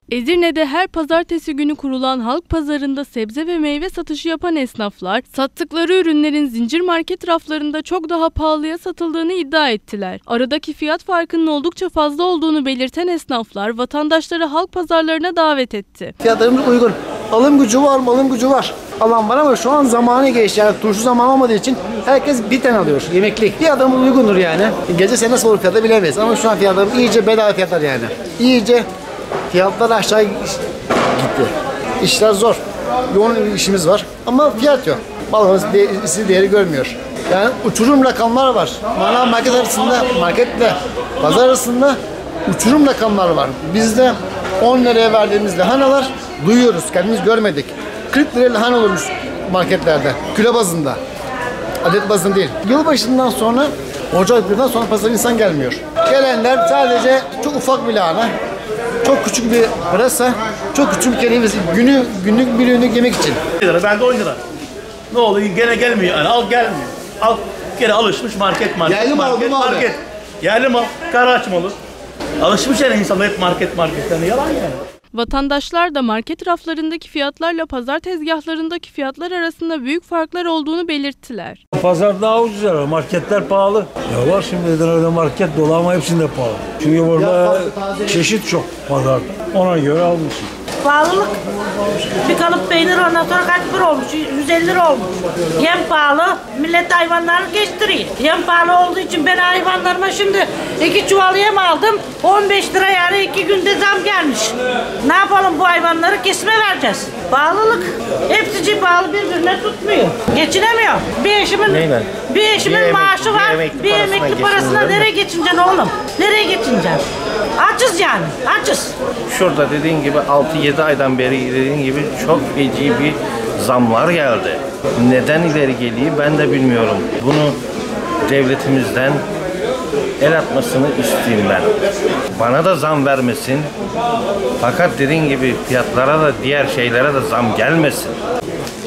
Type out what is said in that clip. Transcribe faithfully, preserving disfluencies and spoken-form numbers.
Edirne'de her pazartesi günü kurulan halk pazarında sebze ve meyve satışı yapan esnaflar, sattıkları ürünlerin zincir market raflarında çok daha pahalıya satıldığını iddia ettiler. Aradaki fiyat farkının oldukça fazla olduğunu belirten esnaflar, vatandaşları halk pazarlarına davet etti. Fiyatlarımız uygun. Alım gücü var, alım gücü var. Alan var ama şu an zamanı geçti. Yani turşu zamanı olmadığı için herkes bir tane alıyor. Yemeklik. Fiyatlarımız uygundur yani. Gece sen nasıl olur fiyatı bilemeyiz ama şu an fiyatlarımız iyice bedava fiyatlar yani. İyice fiyatlar aşağı gitti. İşler zor. Yoğun işimiz var ama fiyat yok. Balığımız istediği değeri görmüyor. Yani uçurum rakamlar var. Manav market arasında, marketle pazar arasında uçurum rakamlar var. Bizde on liraya verdiğimiz lahanalar duyuyoruz. Kendimiz görmedik. kırk liraya lahana olurmuş marketlerde. Kilo bazında. Adet bazında değil. Yılbaşından sonra, Ocak birden sonra pazara insan gelmiyor. Gelenler sadece çok ufak bir lahana, çok küçük bir pırasa, çok küçük bir kereviz. Günü, günlük bir ürünlük yemek için. Ben de on lira. Ne oluyor? Gene gelmiyor. Yani al gelmiyor. Al gene alışmış market market. Yerli mal, market, mal market. Yerli mal, Karaağaç malı. Alışmış yani insanlar hep market market. Yani yalan yani. Vatandaşlar da market raflarındaki fiyatlarla pazar tezgahlarındaki fiyatlar arasında büyük farklar olduğunu belirttiler. Pazar daha ucuz yani, marketler pahalı. Ya var şimdi Edirne'de market dolu ama hepsinde pahalı. Çünkü burada çeşit çok pazarda. Ona göre almışım. Pahalılık. Bir kalıp peynir ondan sonra kaç lira olmuş? yüz elli lira olmuş. Yem pahalı. Millet hayvanlarını geçtiriyor. Yem pahalı olduğu için ben hayvanlarıma şimdi iki çuval yem aldım. on beş lira yani iki günde zam gelmiş. Ne yapalım bu hayvanları kesime vereceğiz. Pahalılık. Hepsi pahalı birbirine tutmuyor. Geçinemiyor. Bir eşimin, Neyle? bir eşimin bir maaşı emekli, var. bir emekli bir parasına emekli parasına geçinilir nereye mi? geçineceksin oğlum? Nereye geçineceksin? Açız yani. Açız. Şurada dediğin gibi altı yedi aydan beri dediğin gibi çok feci bir zamlar geldi. Neden ileri geliyor ben de bilmiyorum. Bunu devletimizden el atmasını isteyeyim ben. Bana da zam vermesin. Fakat dediğin gibi fiyatlara da diğer şeylere de zam gelmesin.